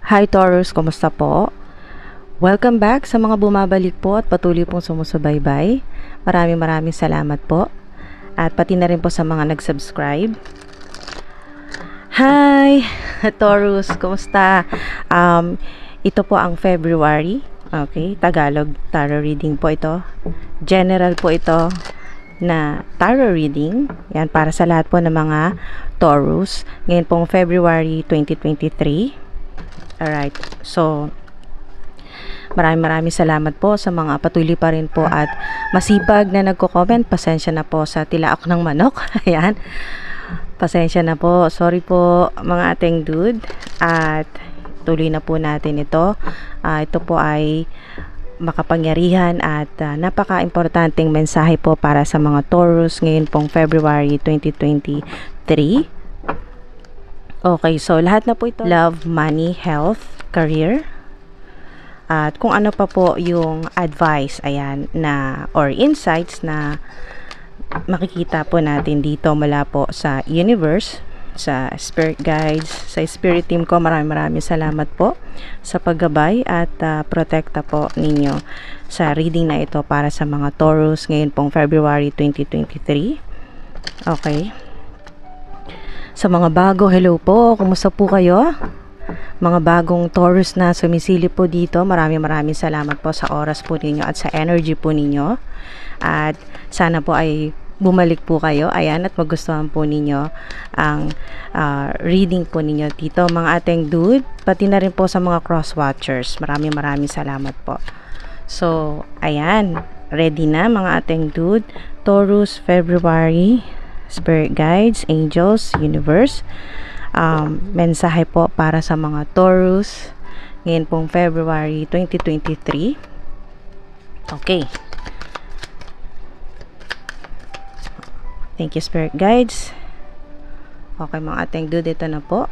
Hi Taurus, kumusta po? Welcome back sa mga bumabalik po at patuloy pong sumusubaybay. Maraming salamat po. At pati na rin po sa mga nag-subscribe. Hi Taurus, kumusta? Ito po ang February. Okay, Tagalog tarot reading po ito. General po ito na tarot reading. Yan, para sa lahat po ng mga Taurus. Ngayon pong February 2023. Alright, so maraming salamat po sa mga patuloy pa rin po at masipag na nagko-comment. Pasensya na po sa tilaok ng manok. Ayan, pasensya na po, sorry po mga ating dude. At tuloy na po natin ito. Ito po ay makapangyarihan at napaka-importanteng mensahe po para sa mga Taurus ngayon pong February 2023. Okay, so lahat na po ito, love, money, health, career, at kung ano pa po yung advice, ayan, na or insights na makikita po natin dito mula po sa universe, sa spirit guides, sa spirit team ko. Maraming salamat po sa paggabay at protekta po ninyo sa reading na ito para sa mga Taurus ngayon pong February 2023. Okay. Sa mga bago, hello po, kumusta po kayo? Mga bagong Taurus na sumisilip po dito, maraming salamat po sa oras po ninyo at sa energy po ninyo. At sana po ay bumalik po kayo, ayan, at magustuhan po ninyo ang reading po ninyo dito, mga ating dude, pati na rin po sa mga cross watchers. Maraming salamat po. So, ayan, ready na mga ating dude. Taurus February, spirit guides, angels, universe, mensahe po para sa mga Taurus ngayon pong February 2023. Okay, thank you spirit guides. Okay mga ating dude, ito na po.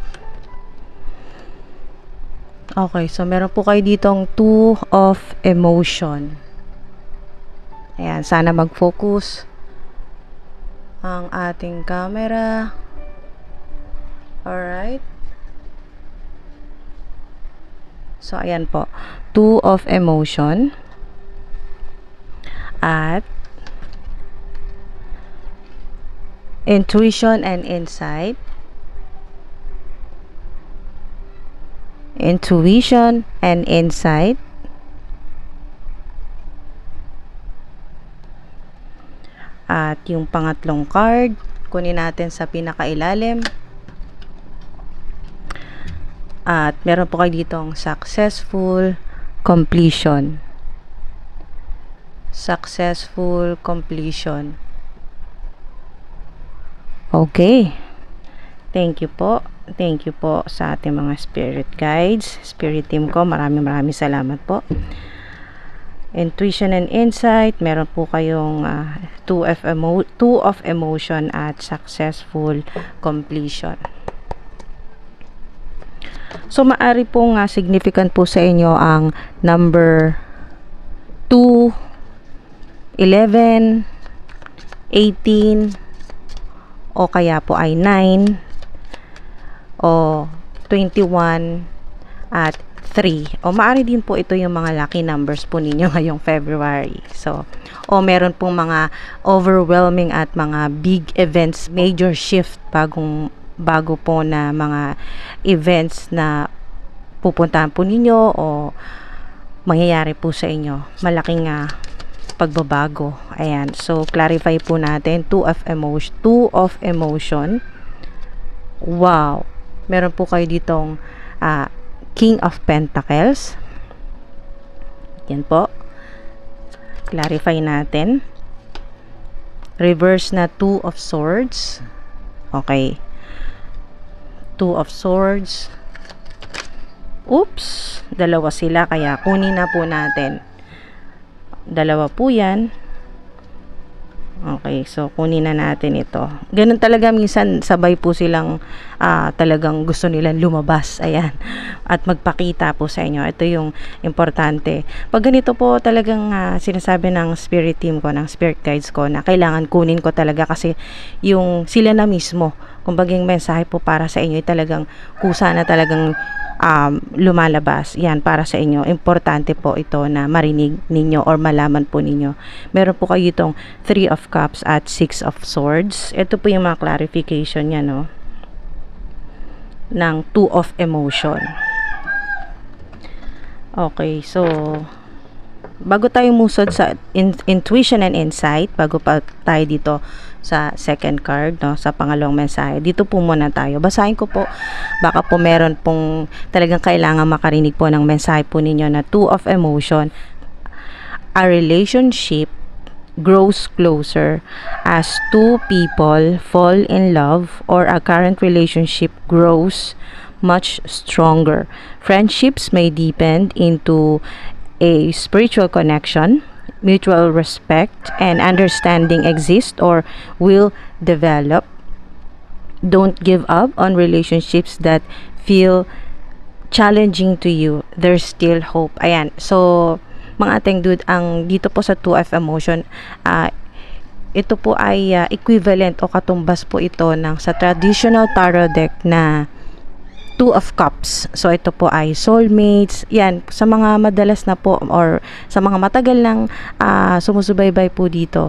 Okay, so meron po kayo ditong two of emotion. Ayan, sana mag-focus ang ating camera. Alright. So, ayan po. Two of emotion. At intuition and insight. Intuition and insight. At yung pangatlong card, kunin natin sa pinakailalim. At meron po kayo ditong successful completion. Successful completion. Okay. Thank you po. Thank you po sa ating mga spirit guides, spirit team ko. Maraming salamat po. Intuition and insight, meron po kayong two of emotion at successful completion. So maari pong significant po sa inyo ang number 2, 11, 18, o kaya po ay 9, o 21, at 3. O maari din po ito yung mga lucky numbers po ninyo ngayong February. So, o meron pong mga overwhelming at mga big events, major shift, bago po na mga events na pupuntahan po ninyo o mangyayari po sa inyo. Malaking pagbabago. Ayan. So, clarify po natin. Two of emotion. Wow. Meron po kayo ditong King of Pentacles. Yan po. Clarify natin. Reverse na Two of Swords. Okay. Two of Swords. Oops. Dalawa sila. Kaya kunin na po natin. Dalawa po yan. Okay, so kunin na natin ito. Ganun talaga, minsan sabay po silang talagang gusto nilang lumabas. Ayan. At magpakita po sa inyo. Ito yung importante. Pag ganito po talagang sinasabi ng spirit team ko, ng spirit guides ko, na kailangan kunin ko talaga kasi yung sila na mismo, kumbaga yung mensahe po para sa inyo ay talagang kusa na talagang lumalabas. Yan, para sa inyo. Importante po ito na marinig ninyo or malaman po ninyo. Meron po kayo itong 3 of Cups at 6 of Swords. Ito po yung mga clarification niya, no? Ng 2 of Emotion. Okay, so bago tayo musod sa intuition and insight, bago pa tayo dito sa second card, no, sa pangalawang mensahe, dito po muna tayo. Basahin ko po, baka po meron pong talagang kailangan makarinig po ng mensahe po ninyo na 2 of Emotion. A relationship grows closer as two people fall in love, or a current relationship grows much stronger. Friendships may deepen into a spiritual connection. Mutual respect and understanding exist or will develop. Don't give up on relationships that feel challenging to you. There's still hope. Ayan. So, mga ating dude, ang dito po sa 2 of Emotion, ito po ay equivalent o katumbas po ito ng sa traditional tarot deck na 2 of Cups. So, ito po ay soulmates. Yan, sa mga madalas na po or sa mga matagal lang sumusubaybay po dito.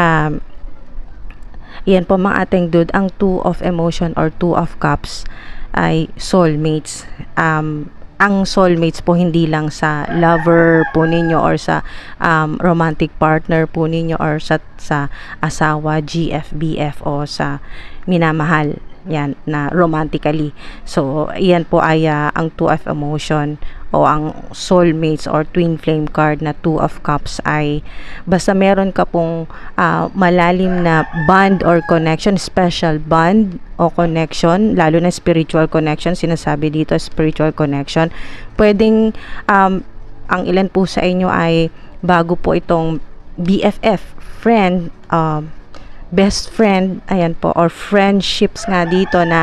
Yan po mga ating dude, ang 2 of Emotion or 2 of Cups ay soulmates. Ang soulmates po hindi lang sa lover po ninyo or sa romantic partner po ninyo or sa asawa, GF, BF o sa minamahal. Yan, na romantically. So, yan po ay ang 2 of Emotion o ang soulmates or twin flame card na 2 of Cups ay basta meron ka pong malalim na bond or connection, special bond o connection, lalo na spiritual connection, sinasabi dito spiritual connection. Pwedeng ang ilan po sa inyo ay bago po itong BFF, friend, best friend, ayan po, or friendships nga dito na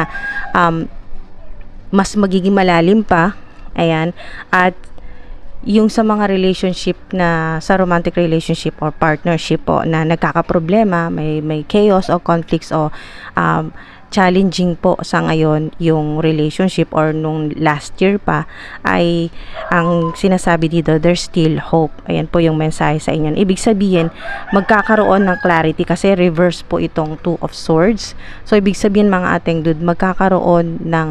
mas magiging malalim pa, ayan, at yung sa mga relationship na sa romantic relationship or partnership po na nagkakaproblema, may chaos o conflicts o challenging po sa ngayon yung relationship or nung last year pa, ay ang sinasabi dito, there's still hope. Ayan po yung mensahe sa inyo. Ibig sabihin, magkakaroon ng clarity kasi reverse po itong 2 of Swords. So, ibig sabihin mga ating dude, magkakaroon ng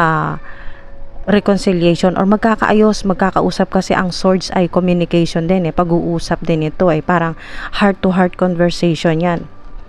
reconciliation or magkakaayos, magkakausap kasi ang swords ay communication din pag-uusap din ito parang heart to heart conversation yan.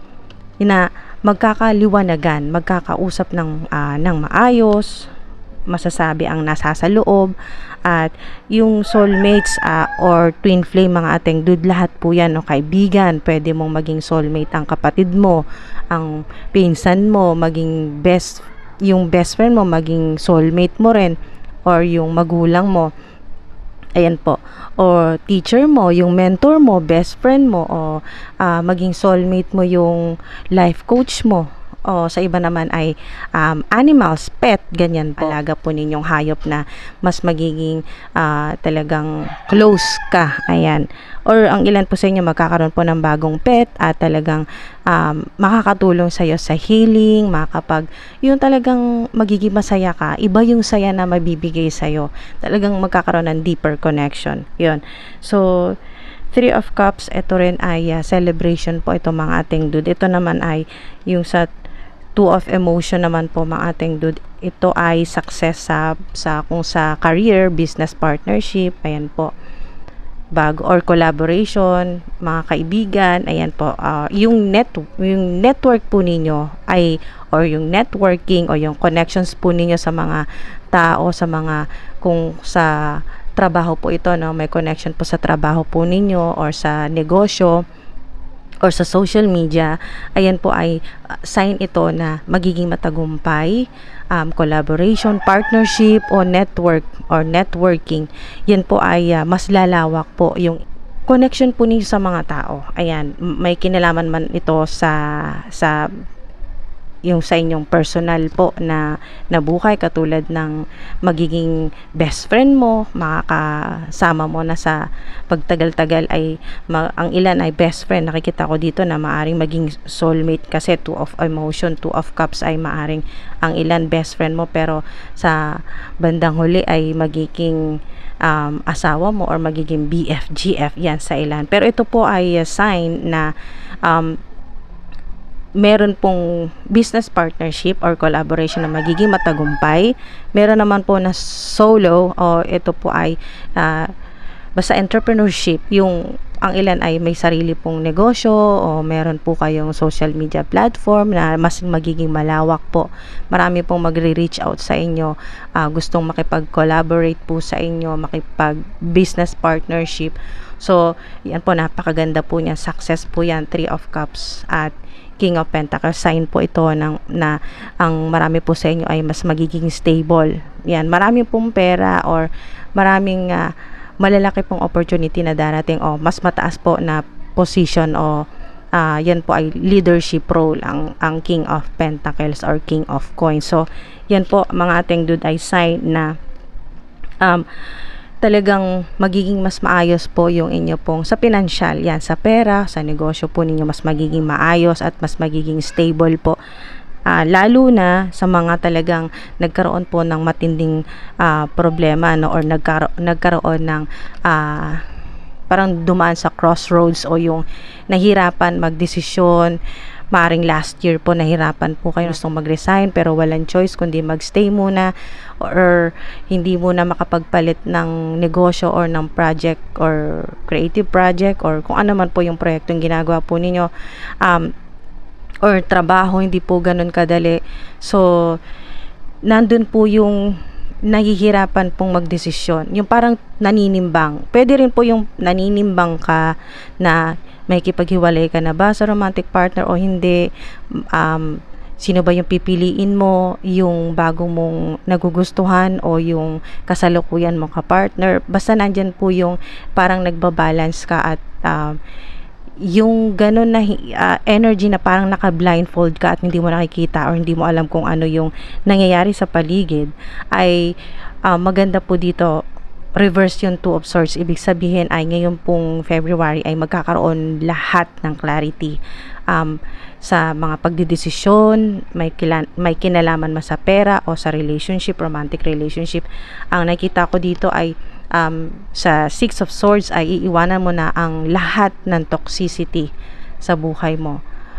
Magkakaliwanagan, magkakausap ng maayos, masasabi ang nasa sa loob, at yung soulmates or twin flame mga ating dude, lahat po yan, kaibigan, pwede mong maging soulmate ang kapatid mo, ang pinsan mo, maging yung best friend mo, maging soulmate mo rin, or yung magulang mo. Ayan po. O teacher mo, yung mentor mo, best friend mo, o maging soulmate mo yung life coach mo. O sa iba naman ay animals, pet, ganyan po. Alaga po ninyong hayop na mas magiging talagang close ka. Ayan. Or ang ilan po sa inyo magkakaroon po ng bagong pet at talagang makakatulong sa iyo sa healing, yung talagang magiging masaya ka. Iba yung saya na mabibigay sa iyo. Talagang magkakaroon ng deeper connection. Yun. So, 3 of Cups, ito rin ay celebration po ito mga ating dude. Ito naman ay yung sa 2 of Emotion naman po mga ating dude. Ito ay success kung sa career, business partnership, ayan po. Bago or collaboration, mga kaibigan, ayan po. Yung network po ninyo ay or yung networking o yung connections po ninyo sa mga tao, kung sa trabaho po ito, no, may connection po sa trabaho po ninyo or sa negosyo or sa social media, ayan po ay sign ito na magiging matagumpay, collaboration, partnership o network or networking. Yan po ay mas lalawak po yung connection po ninyo sa mga tao. Ayan, may kinalaman man ito sa yung sa inyong personal po na buhay, katulad ng magiging best friend mo, makakasama mo na sa pagtagal-tagal ay ang ilan ay best friend. Nakikita ko dito na maaring maging soulmate kasi two of emotion, two of cups ay maaring ang ilan best friend mo, pero sa bandang huli ay magiging asawa mo or magiging BFGF yan sa ilan. Pero ito po ay sign na meron pong business partnership or collaboration na magiging matagumpay. Meron naman po na solo o ito po ay basta entrepreneurship, yung ang ilan ay may sarili pong negosyo o meron po kayong social media platform na mas magiging malawak po. Marami pong magre-reach out sa inyo, gustong makipag-collaborate po sa inyo, makipag-business partnership. So, yan po, napakaganda po niya. Success po yan, 3 of Cups at King of Pentacles. Sign po ito na ang marami po sa inyo ay mas magiging stable. Yan, marami pong pera or maraming malalaki pong opportunity na darating o mas mataas po na position o yan po ay leadership role ang King of Pentacles or King of Coins. So, yan po mga ating dude ay sign na talagang magiging mas maayos po yung inyo pong sa financial, yan, sa pera, sa negosyo po ninyo mas magiging maayos at mas magiging stable po. Lalo na sa mga talagang nagkaroon po ng matinding problema, no, or nagkaroon ng parang dumaan sa crossroads o yung nahirapan magdesisyon. Maaring last year po nahirapan po kayo, gustong mag-resign pero walang choice kundi magstay muna or hindi muna makapagpalit ng negosyo or ng project or creative project or kung ano man po yung proyektong ginagawa po ninyo, or trabaho, hindi po ganun kadali. So, nandun po yung nahihirapan pong magdesisyon. Yung parang naninimbang. Pwede rin po yung naninimbang ka na may kipaghiwalay ka na ba sa romantic partner o hindi. Sino ba yung pipiliin mo, yung bago mong nagugustuhan o yung kasalukuyan mo ka-partner. Basta nandyan po yung parang nagbabalance ka at yung ganun na energy na parang naka-blindfold ka at hindi mo nakikita or hindi mo alam kung ano yung nangyayari sa paligid ay maganda po dito. Reverse yung Two of Swords. Ibig sabihin ay ngayon pong February ay magkakaroon lahat ng clarity sa mga pagdidesisyon, may kinalaman sa pera o sa relationship, romantic relationship. Ang nakita ko dito ay sa Six of Swords ay iiwanan mo na ang lahat ng toxicity sa buhay mo.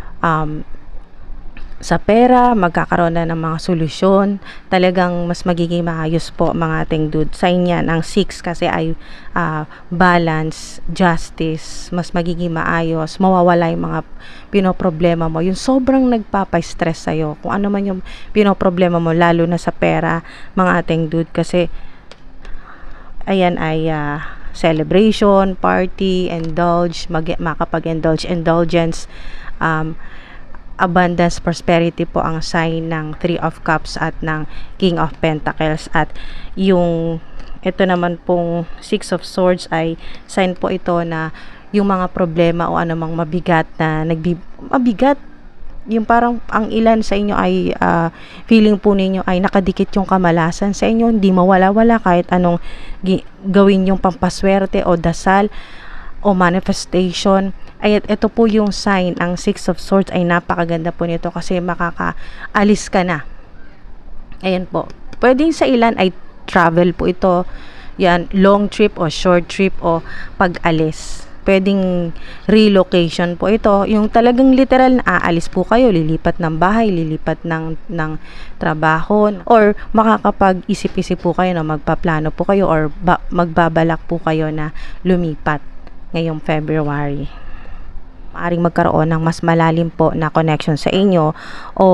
Sa pera, magkakaroon na ng mga solusyon. Talagang mas magiging maayos po mga ating dude. Sign yan, ang 6 kasi ay balance, justice, mas magiging maayos, mawawala yung mga pinoproblema mo. Yung sobrang nagpapa-stress sa'yo, kung ano man yung pinoproblema mo, lalo na sa pera, mga ating dude. Kasi, ayan ay celebration, party, indulge, makapag-indulge, indulgence, abundance, prosperity po ang sign ng 3 of Cups at ng King of Pentacles. At yung ito naman pong 6 of Swords ay sign po ito na yung mga problema o anumang mabigat na mabigat, yung parang ang ilan sa inyo ay feeling po ninyo ay nakadikit yung kamalasan sa inyo, hindi mawala-wala kahit anong gawin yung pampaswerte o dasal o manifestation. Ay, ito po yung sign, ang 6 of Swords ay napakaganda po nito kasi makakaalis ka na. Ayan po. Pwedeng sa ilan ay travel po ito. Yan, long trip o short trip o pag-alis. Pwedeng relocation po ito. Yung talagang literal na aalis po kayo, lilipat ng bahay, lilipat ng trabaho, or makakapag-isip-isip po kayo na magpaplano po kayo or magbabalak po kayo na lumipat ngayong February. Maaring magkaroon ng mas malalim po na connection sa inyo o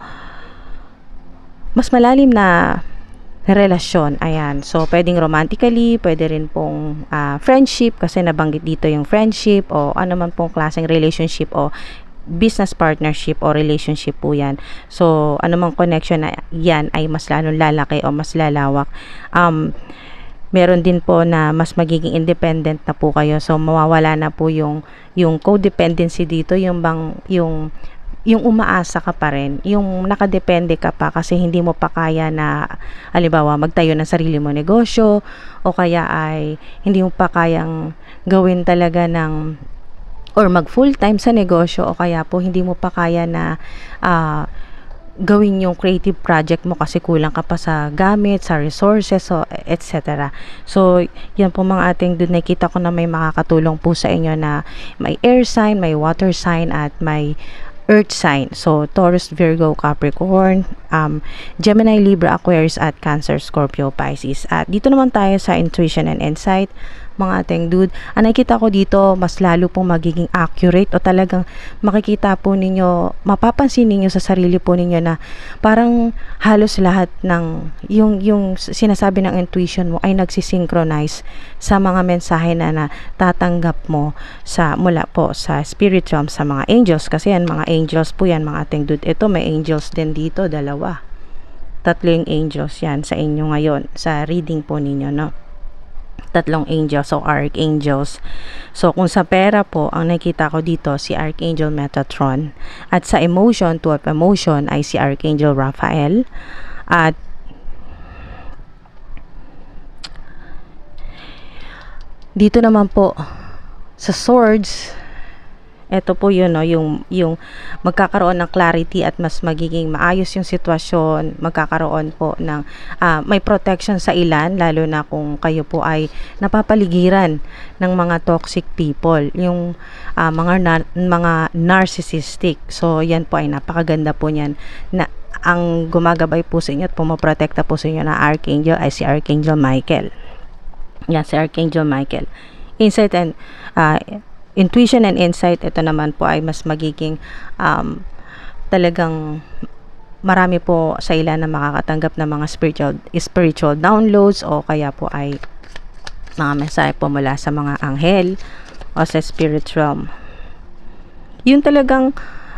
mas malalim na relasyon. Ayan. So, pwedeng romantically, pwede rin pong friendship kasi nabanggit dito yung friendship o ano man pong klaseng relationship o business partnership o relationship po yan. So, anumang connection na yan ay mas lalong lalaki o mas lalawak. Meron din po na mas magiging independent na po kayo. So, mawawala na po yung codependency dito, yung yung umaasa ka pa rin, yung nakadepende ka pa kasi hindi mo pa kaya na halimbawa magtayo ng sarili mo negosyo, o kaya ay hindi mo pa kayang gawin talaga ng or mag full time sa negosyo, o kaya po hindi mo pa kaya na gawin yung creative project mo kasi kulang ka pa sa gamit, sa resources, so etc. So yan po mga ating doon, nakita ko na may makakatulong po sa inyo na may air sign, may water sign, at may earth sign. So Taurus, Virgo, Capricorn, Gemini, Libra, Aquarius, at Cancer, Scorpio, Pisces. At dito naman tayo sa intuition and insight, mga ating dude. Ang nakikita ko dito, mas lalo pong magiging accurate, o talagang makikita po ninyo, mapapansin ninyo sa sarili po ninyo na parang halos lahat ng yung sinasabi ng intuition mo ay nagsisynchronize sa mga mensahe na tatanggap mo mula po sa spirit realm, sa mga angels, kasi yan mga angels po yan mga ating dude. Ito may angels din dito, dalawa, tatlo yung angels yan sa inyo ngayon sa reading po ninyo, no? Tatlong angels o archangels. So kung sa pera po, ang nakita ko dito si Archangel Metatron, at sa emotion, 12 emotion, ay si Archangel Raphael, at dito naman po sa swords, ito po yun, no, yung magkakaroon ng clarity at mas magiging maayos yung sitwasyon, magkakaroon po ng may protection sa ilan, lalo na kung kayo po ay napapaligiran ng mga toxic people, yung mga narcissistic. So yan po ay napakaganda po niyan, na ang gumagabay po sa inyo at pumoprotekta po sa inyo na archangel ay si Archangel Michael. Yan, si Archangel Michael. Insight and intuition and insight, ito naman po ay mas magiging talagang marami po sa ilan na makakatanggap ng mga spiritual downloads, o kaya po ay mga mensahe po mula sa mga anghel o sa spirit realm. Yun talagang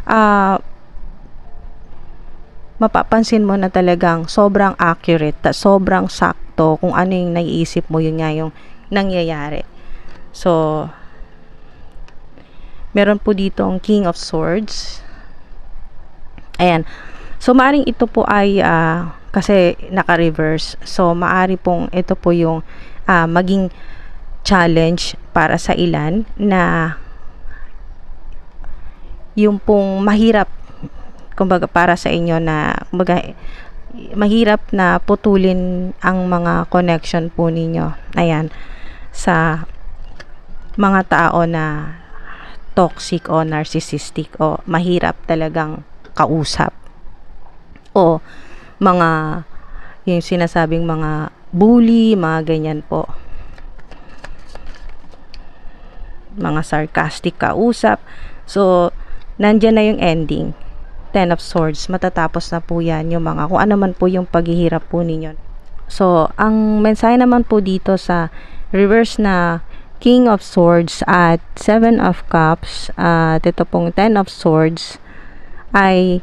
mapapansin mo na talagang sobrang accurate, sobrang sakto kung ano yung naiisip mo, yun nga yung nangyayari. So meron po dito ang King of Swords. Ayan. So maaring ito po ay kasi naka-reverse. So maari pong ito po yung maging challenge para sa ilan, na yung pong mahirap, kumbaga para sa inyo, na kumbaga mahirap na putulin ang mga connection po ninyo. Ayan. Sa mga tao na toxic o narcissistic, o mahirap talagang kausap, o mga yung sinasabing mga bully, mga ganyan po, mga sarcastic kausap. So nandyan na yung ending, 10 of Swords, matatapos na po yan, yung mga kung ano man po yung paghihirap po ninyo. So ang mensahe naman po dito sa reverse na King of Swords at 7 of Cups at ito pong 10 of Swords, ay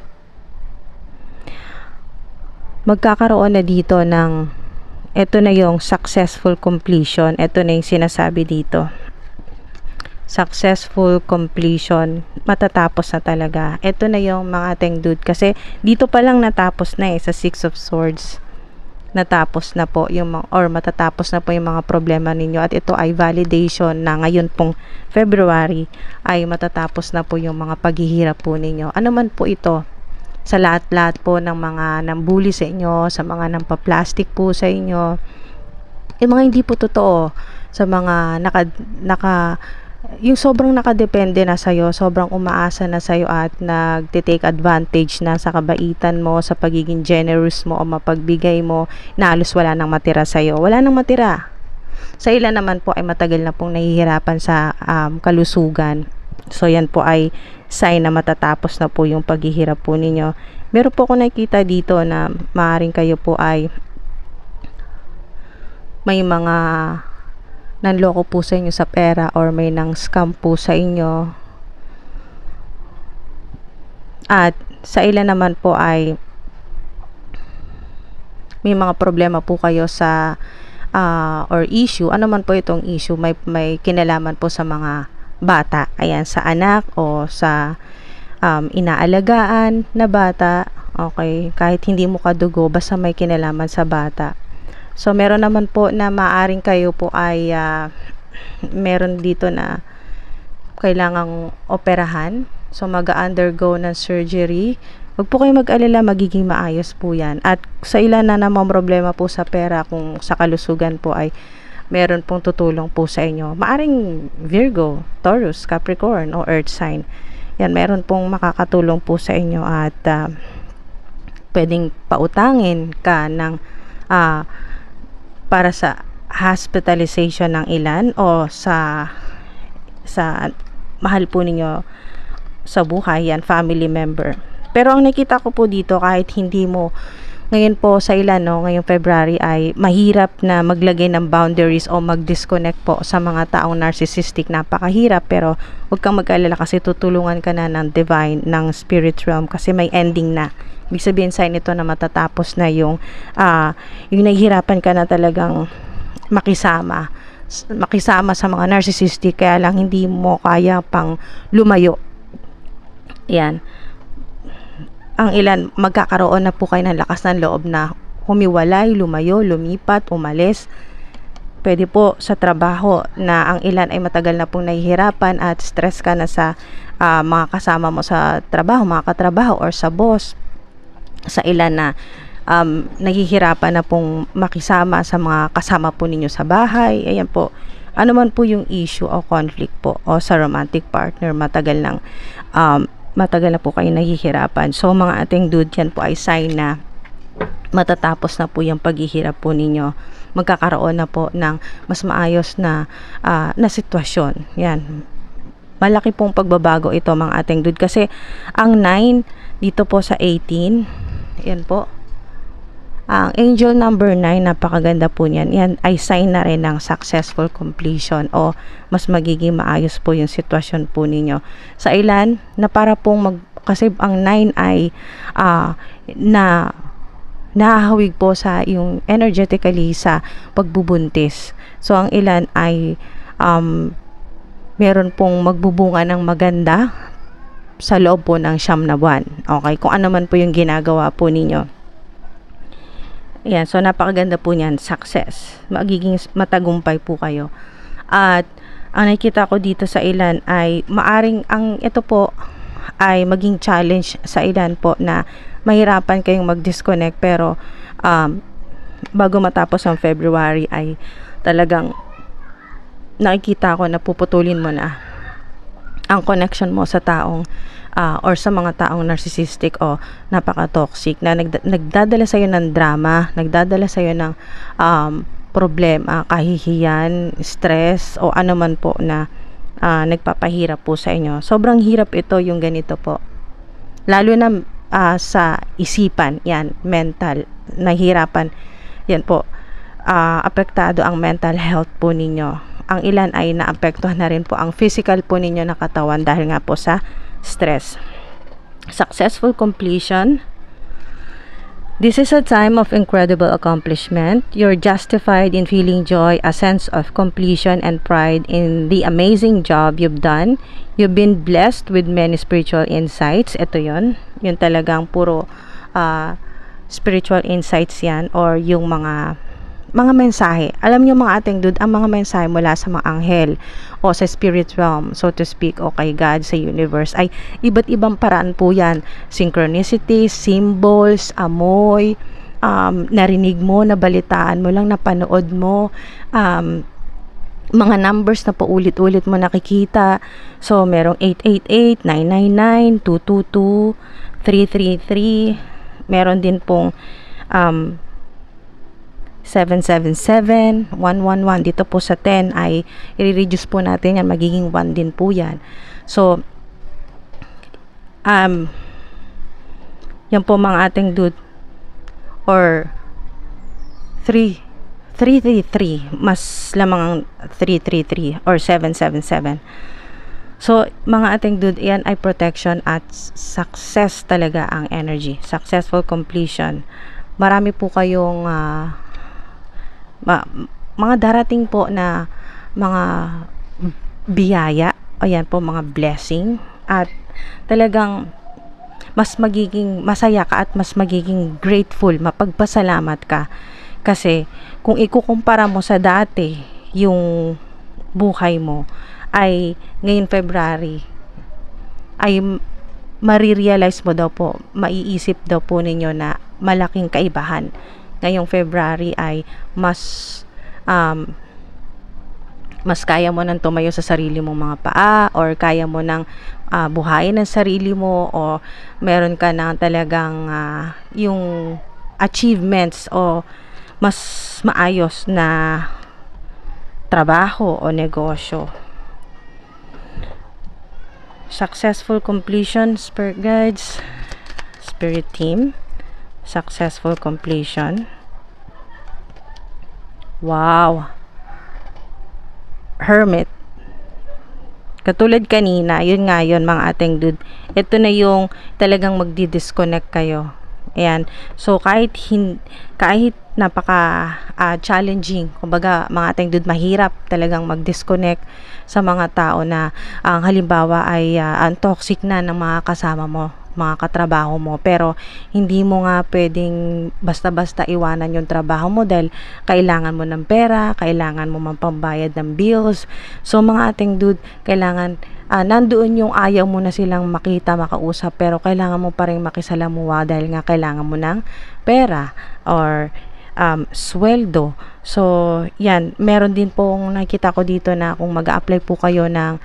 magkakaroon na dito ng, ito na yung successful completion. Ito na yung sinasabi dito, successful completion, matatapos na talaga. Ito na yung mga ating dude, kasi dito pa lang natapos na sa 6 of Swords, natapos na po yung or matatapos na po yung mga problema ninyo, at ito ay validation na ngayon pong February ay matatapos na po yung mga paghihirap po ninyo. Ano man po ito, sa lahat-lahat po ng mga nambuli sa inyo, sa mga nampaplastic po sa inyo, yung mga hindi po totoo, sa mga yung sobrang nakadepende na sa'yo, sobrang umaasa na sa'yo at nagtitake advantage na sa kabaitan mo, sa pagiging generous mo o mapagbigay mo, na halos wala nang matira sa'yo. Wala nang matira. Sa ilan naman po ay matagal na pong nahihirapan sa kalusugan. So yan po ay sign na matatapos na po yung paghihirap po ninyo. Meron po ako nakita dito na maaaring kayo po ay may mga nanloko po sa inyo sa pera, or may nang scam po sa inyo. At sa ilan naman po ay may mga problema po kayo sa or issue. Ano man po itong issue, may kinalaman po sa mga bata. Ayan, sa anak o sa inaalagaan na bata. Okay, kahit hindi mo kadugo, basta may kinalaman sa bata. So meron naman po na maaring kayo po ay meron dito na kailangang operahan. So mag-undergo ng surgery. Huwag po kayo mag-alala, magiging maayos po yan. At sa ilan na namang problema po sa pera, kung sa kalusugan po ay meron pong tutulong po sa inyo. Maaring Virgo, Taurus, Capricorn o Earth sign. Yan, meron pong makakatulong po sa inyo at pwedeng pautangin ka ng para sa hospitalization ng ilan o sa mahal po ninyo sa buhay, yan, family member. Pero ang nakita ko po dito, kahit hindi mo ngayon po sa ilan, no, ngayong February ay mahirap na maglagay ng boundaries o mag-disconnect po sa mga taong narcissistic. Napakahirap, pero huwag kang mag-alala kasi tutulungan ka na ng divine, ng spirit realm kasi may ending na. Ibig sabihin sign ito na matatapos na yung nahihirapan ka na talagang makisama sa mga narcissistic, kaya lang hindi mo kaya pang lumayo. Yan. Ang ilan, magkakaroon na po kayo ng lakas ng loob na humiwalay, lumayo, lumipat, umalis. Pwede po sa trabaho na ang ilan ay matagal na pong nahihirapan at stress ka na sa mga kasama mo sa trabaho, mga katrabaho or sa boss. Sa ilan na nahihirapan na pong makisama sa mga kasama po ninyo sa bahay. Ayan po. Ano man po yung issue o conflict po o sa romantic partner, matagal na po kayo nahihirapan. So mga ating dude, yan po ay sign na matatapos na po yung paghihirap po ninyo. Magkakaroon na po ng mas maayos na sitwasyon. Yan. Malaki pong pagbabago ito mga ating dude kasi ang 9 dito po sa 18, yan po. Ang angel number 9, napakaganda po niyan. Yan ay sign na rin ng successful completion o mas magiging maayos po yung sitwasyon po ninyo. Sa ilan, na para pong kasi ang 9 ay nahahawig po sa yung energetically sa pagbubuntis. So, ang ilan ay meron pong magbubunga ng maganda sa loob po ng 9 na buwan. Okay, kung ano man po yung ginagawa po ninyo. Yan, so napakaganda po niyan, success. Magiging matagumpay po kayo. At ang nakikita ko dito sa ilan ay maaring ito po ay maging challenge sa ilan po na mahirapan kayong mag-disconnect, pero bago matapos ang February ay talagang nakikita ko na puputulin mo na ang connection mo sa taong or sa mga taong narcissistic o napaka-toxic na nagdadala sa'yo ng drama, nagdadala sa'yo ng problema, kahihiyan, stress o ano man po na nagpapahirap po sa inyo. Sobrang hirap ito yung ganito po. Lalo na sa isipan, yan, mental, nahihirapan, yan po, apektado ang mental health po ninyo. Ang ilan ay naapektuhan na rin po ang physical po ninyo na katawan dahil nga po sa stress. Successful completion. This is a time of incredible accomplishment. You're justified in feeling joy, a sense of completion and pride in the amazing job you've done. You've been blessed with many spiritual insights. Ito yun. Yun talagang puro spiritual insights yan or yung mga mensahe. Alam niyo mga ating dude, ang mga mensahe mula sa mga anghel o sa spirit realm, so to speak, o kay God, sa universe, ay iba't ibang paraan po yan. Synchronicity, symbols, amoy, narinig mo, nabalitaan mo lang, napanood mo, mga numbers na paulit-ulit mo nakikita. So, merong 888, 999, 222, 333, meron din pong 777, 111. Dito po sa 10 ay i-reduce po natin yan, magiging 1 din po yan. So yan po mga ating dude, or 333, mas lamang 333 or 777. So mga ating dude, yan ay protection at success talaga ang energy, successful completion. Marami po kayong mga darating po na mga biyaya, ayan po, mga blessing, at talagang mas magiging masaya ka at mas magiging grateful, mapagpasalamat ka. Kasi kung ikukumpara mo sa dati yung buhay mo, ay ngayon February ay marirealize mo daw po, maiisip daw po ninyo na malaking kaibahan. Ngayong February ay mas kaya mo nang tumayo sa sarili mong mga paa, or kaya mo nang buhayin ang sarili mo, o meron ka na talagang yung achievements o mas maayos na trabaho o negosyo. Successful completion, spirit guides, spirit team. Successful completion. Wow. Hermit. Katulad kanina, yun nga yun mga ating dude. Ito na yung talagang magdi-disconnect kayo. Ayan. So, kahit napaka challenging, kumbaga mga ating dude, mahirap talagang mag-disconnect sa mga tao na ang halimbawa ay ang toxic na ng mga kasama mo, mga katrabaho mo, pero hindi mo nga pwedeng basta-basta iwanan yung trabaho mo dahil kailangan mo ng pera, kailangan mo pambayad ng bills. So mga ating dude, kailangan nandoon yung ayaw mo na silang makita, makausap, pero kailangan mo pa rin makisalamuha dahil nga kailangan mo ng pera or sweldo. So, yan, meron din pong nakita ko dito na kung mag-a-apply po kayo ng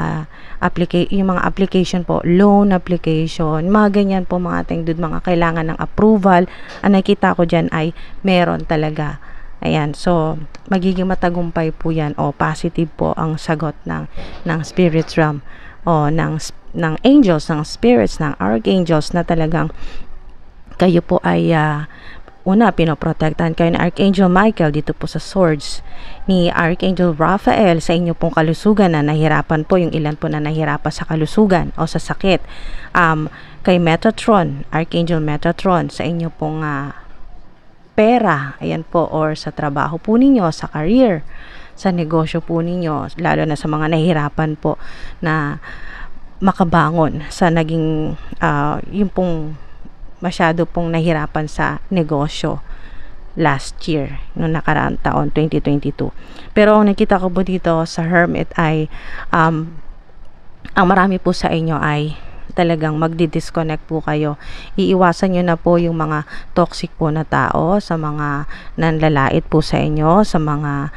yung mga application po, loan application, mga ganyan po mga ating dude, mga kailangan ng approval. Ang nakita ko dyan ay meron talaga. Ayan, so magiging matagumpay po yan, o positive po ang sagot ng spirits realm, o ng angels, ng spirits, ng archangels, na talagang kayo po ay una, pinoprotektahan kayo ni Archangel Michael dito po sa swords, ni Archangel Raphael sa inyo pong kalusugan na nahirapan po, yung ilan po na nahirapan sa kalusugan o sa sakit. Kay Metatron, Archangel Metatron sa inyo pong pera, ayan po, or sa trabaho po ninyo, sa career, sa negosyo po ninyo, lalo na sa mga nahihirapan po na makabangon sa naging yung pong masyado pong nahirapan sa negosyo last year, noong nakaraang taon, 2022. Pero ang nakita ko po dito sa Hermit ay ang marami po sa inyo ay talagang magdi-disconnect po kayo. Iiwasan nyo na po yung mga toxic po na tao, sa mga nanlalait po sa inyo, sa mga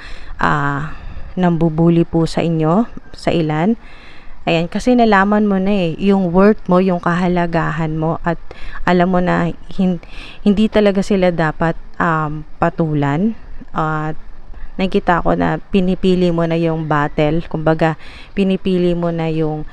nambubuli po sa inyo, sa ilan. Ayan, kasi nalaman mo na yung worth mo, yung kahalagahan mo, at alam mo na hindi talaga sila dapat patulan. At nakita ko na pinipili mo na yung battle, kumbaga pinipili mo na yung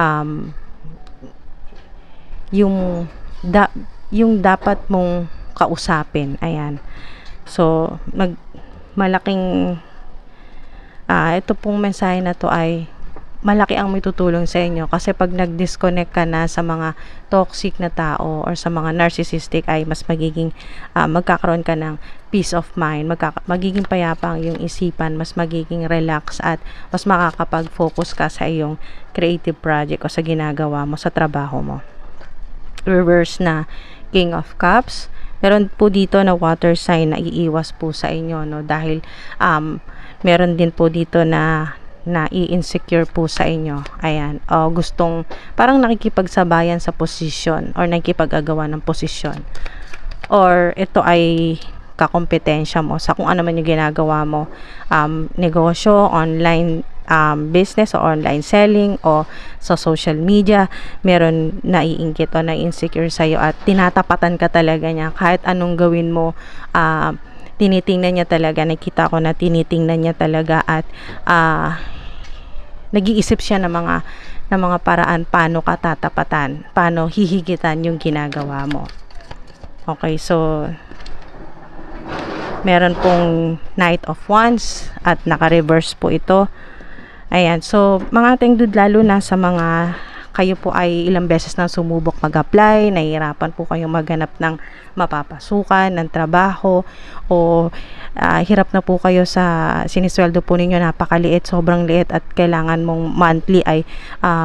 dapat mong kausapin. Ayan. So, malaking ito pong mensahe na to ay malaki ang may tutulong sa inyo, kasi pag nag-disconnect ka na sa mga toxic na tao or sa mga narcissistic, ay mas magiging magkakaroon ka ng peace of mind, magiging payapa yung isipan, mas magiging relax, at mas makakapag-focus ka sa iyong creative project o sa ginagawa mo, sa trabaho mo. Reverse na King of Cups. Meron po dito na water sign na iiwas po sa inyo, no, dahil meron din po dito na i-insecure po sa inyo. Ayan, o gustong parang nakikipagsabayan sa posisyon or nakikipag-agawa ng posisyon, or ito ay kakompetensya mo sa kung ano man yung ginagawa mo, negosyo, online business o online selling o sa social media. Meron naiinggit o na-insecure sa'yo at tinatapatan ka talaga niya kahit anong gawin mo. Tinitingnan niya talaga, nakita ko na tinitingnan niya talaga, at nag-iisip siya ng mga paraan paano ka tatapatan, paano hihigitan yung ginagawa mo. Okay, so meron pong Knight of Wands at naka-reverse po ito. Ayan, so mga ating dude, lalo na sa mga kayo po ay ilang beses nang sumubok mag-apply, nahihirapan po kayong maghanap ng mapapasukan, ng trabaho, o hirap na po kayo sa sinisweldo po ninyo, napakaliit, sobrang liit, at kailangan mong monthly ay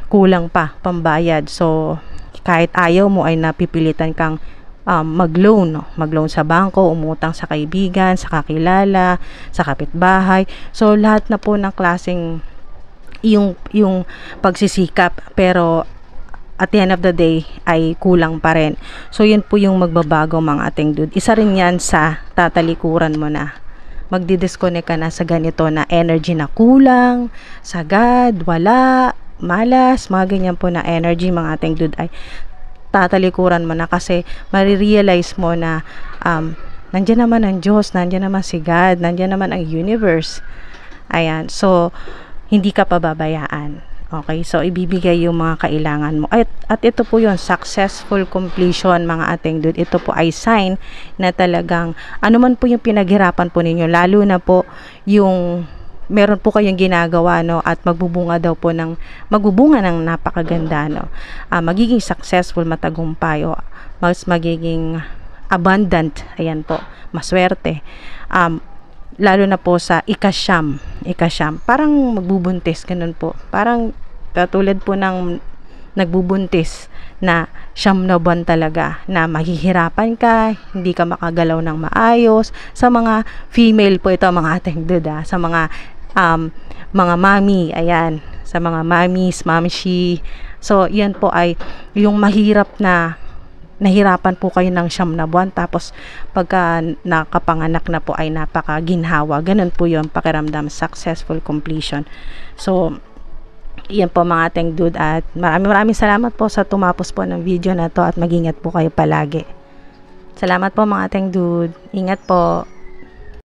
kulang pa pambayad. So kahit ayaw mo ay napipilitan kang mag-loan, no? Mag-loan sa bangko, umutang sa kaibigan, sa kakilala, sa kapitbahay. So lahat na po ng klaseng yung pagsisikap, pero at the end of the day ay kulang pa rin. So yun po yung magbabago mga ating dude. Isa rin yan sa tatalikuran mo na. Magdi-disconnect ka na sa ganito na energy na kulang, sagad, wala, malas, mga ganyan po na energy mga ating dude ay tatalikuran mo na, kasi marirealize mo na nandiyan naman ang Diyos, nandiyan naman si God, nandiyan naman ang universe. Ayan, so hindi ka pababayaan. Okay, so ibibigay yung mga kailangan mo. At ito po yung successful completion mga ating dude. Ito po ay sign na talagang ano man po yung pinaghirapan po ninyo, lalo na po yung meron po kayong ginagawa, no, at magbubunga ng napakaganda, no. Magiging successful, matagumpay, o mas magiging abundant, ayan po, maswerte. Lalo na po sa ikasyam, parang magbubuntis, ganun po. Parang katulad po ng nagbubuntis na 9 na buwan talaga na mahihirapan ka, hindi ka makagalaw ng maayos. Sa mga female po ito mga ating duda, sa mga mami, ayan, sa mga mamis, mamshi. So yan po ay yung mahirap na nahirapan po kayo ng 9 na buwan, tapos pagka nakapanganak na po ay napakaginhawa. Ganun po yung pakiramdam, successful completion. So yan po mga ating dude, at maraming salamat po sa tumapos po ng video na to, at mag-ingat po kayo palagi. Salamat po mga ating dude, ingat po.